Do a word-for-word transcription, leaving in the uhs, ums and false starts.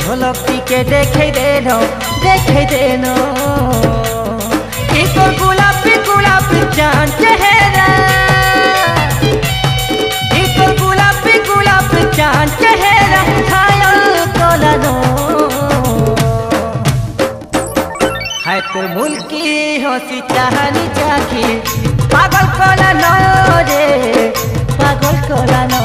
झलक टिके देखे देनो देखे देनो एक गुलाबी गुलाबी चांद चेहरा एक गुलाबी गुलाबी चांद चेहरा घायल कोलानो है तो मुल्की हंसी चाहनी चाखी पागल कोलानो रे पागल कोलानो।